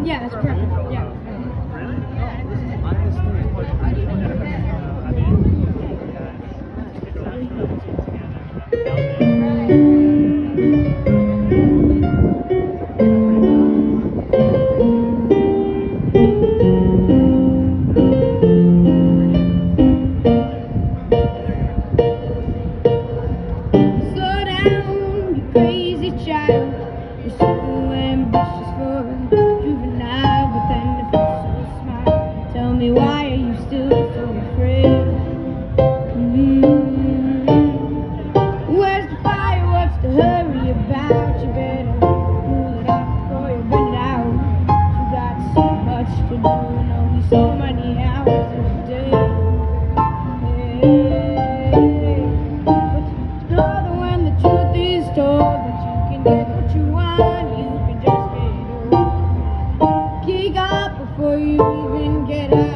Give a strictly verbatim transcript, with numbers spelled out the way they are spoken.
Yeah, that's perfect. Yeah. Slow down, you crazy child. You're so ambitious for a juvenile, but then if you're so smart, tell me why are you still so afraid? Mm-hmm. Where's the fire? What's the hurry about? You better cool it off before you burn it out. You got so much to do and only so many hours in a day. Hey, but you know that when the truth is told that you can get what you want, you can just get it over. Kick up before you even get out.